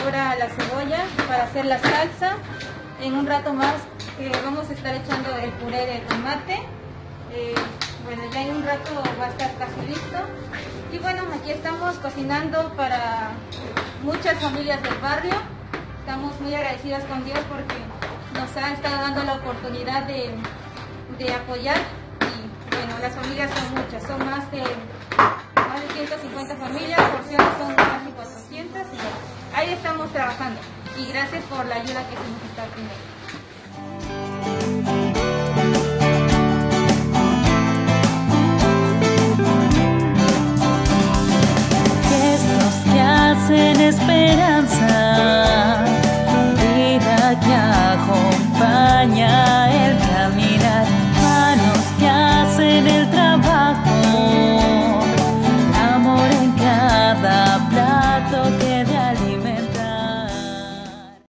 sobra la cebolla para hacer la salsa. En un rato más vamos a estar echando el puré de tomate. Bueno, ya en un rato va a estar casi listo. Y bueno, aquí estamos cocinando para muchas familias del barrio. Estamos muy agradecidas con Dios porque nos ha estado dando la oportunidad de apoyar. Y bueno, las familias son muchas, son más de 150 familias, porciones son casi 400. Y bueno, ahí estamos trabajando. Y gracias por la ayuda que se nos está brindando. Gestos que hacen esperanza